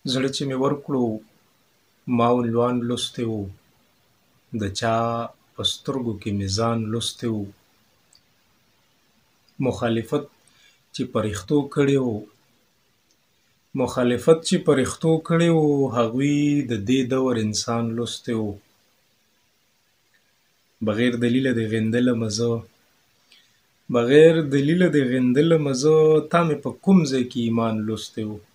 زړه چې مې ورکړو ما عنوان لوستی و د چا په سترګو کې مې ځان لوستی و مخالفت چې په رښتو کړی و مخالفت چې په رښتو کړی و هغوی د دې دور انسان لوستی و بغیر دلیله دې غندلمه زه بغیر دلیله دې غندلمه زه تا مې په کوم ځای کې ایمان لوستی و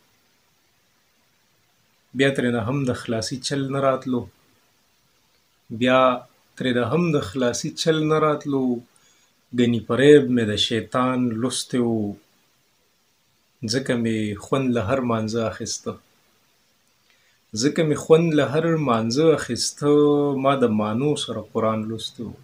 بیا ترېنه هم د خلاصي چل نه راتلو بیا ترېنه هم د خلاصي چل نه راتلو ګنې فریب مې د شیطان لوستی و ځکه مې خوند له هر مانځه اخیسته ځکه مې خوند له هر مانځه اخیسته ما د مانو سره قرآن لوستی و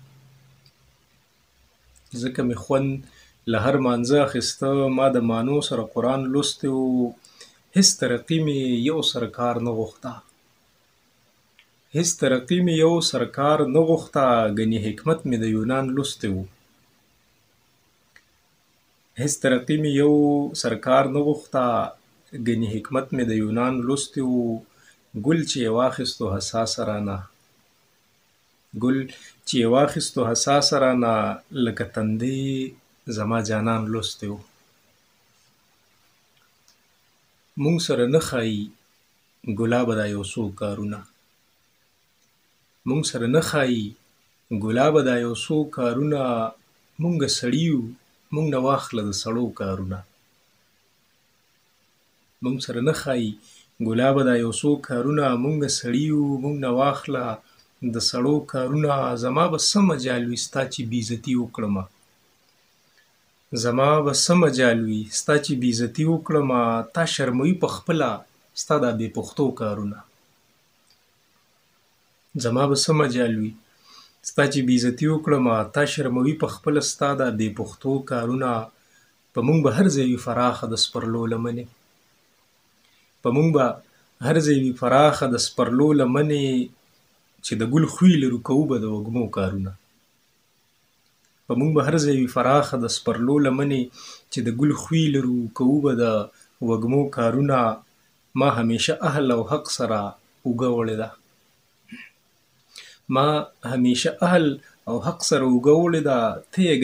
ځکه مې خوند له هر مانځه اخیسته ما د مانو سره قرآن لوستی و هېڅ ترقي مې یو سره کار نه غوښته هېڅ ترقي مې یو سره کار نه غوښته ګنې حکمت مې د یونان لوستی و هېڅ ترقي مې یو سره کار نه غوښته ګنې حکمت مې د یونان لوستی و ګل چې یې واخیستو حساسه رانه ګل چې یې واخیستو حساسه رانه لکه تندی زما جانان لوستی و مونږ سره نه ښایي ګلابه دا یو څو کارونه مونږ سره نه ښایي ګلابه دا یو څو کارونه مونږه سړي یو مونږ نه واخله د سړو کارونه مونږ سره نه ښایي ګلابه دا یو څو کارونه مونږه سړي یو مونږ نه واخله د سړو کارونه زما به څه مجال وي ستا چې بې عزتي وکړمه زما به څه مجال وي ستا چې بې عزتي وکړمه تا شرموي په خپله ستا دا بې پښتو کارونه زما به څه مجال وي ستا چې بې عزتي وکړمه تا شرموي په خپله ستا دا بې پښتو کارونه په مونږ به هر ځای وي فراخه د سپرلو لمنې په مونږ به هر ځای وي فراخه د سپرلو لمنې چې د ګل خوی لرو کوو به د وږمو کارونه په مونږ به هر ځای وي فراخه د سپرلو لمنې چې د ګل خوی لرو کوو به د وږمو کارونه ما همیشه اهل او حق سره اوږه وړې ده ما همیشه اهل او حق سره اوږه وړې ده ته یې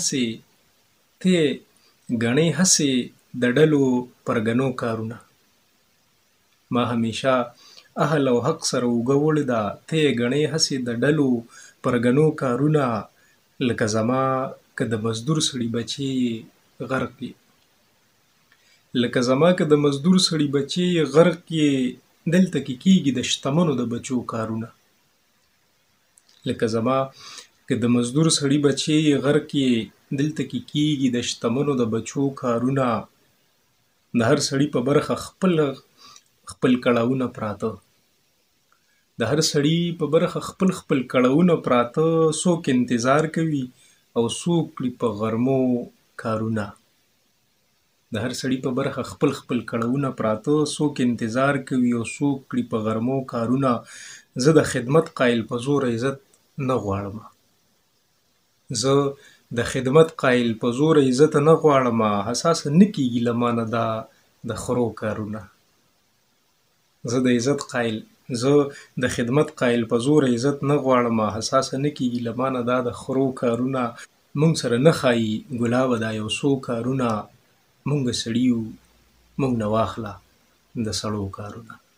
ګڼې هسې د ډلو پرګنو کارونه ما همیشه اهل او حق سره اوږه وړې ده ته یې ګڼې هسې د ډلو پرګنو کارونه لکه زما که د مزدور سړي بچې غرق یې لکه زما که د مزدور سړي بچې غرق یې دلته کې کېږي د شتمنو د بچو کارونه لکه زما که د مزدور سړي بچې غرق یې دلته کې کېږي د شتمنو د بچو کارونه د هر سړي په برخه خپل کړاوونه پراته د هر سړي په برخه خپل کړاوونه پراته څوک انتظار کوي او څوک کړي په غرمو کارونه د هر سړي په برخه خپل کړاوونه پراته څوک انتظار کوي او څوک کړي په غرمو کارونه زه د خدمت قایل په زور عزت نه غواړم زه د خدمت قایل په زور عزت نه غواړم حساسه نه کېږي له مانه دا د خرو کارونه زه د خدمت قایل په زور عزت نه غواړم حساسه نه کېږي له مانه دا د خرو کارونه مونږ سره نه ښایي ګلابه دا یو څو کارونه مونږه سړي یو مونږ نه واخله د سړو کارونه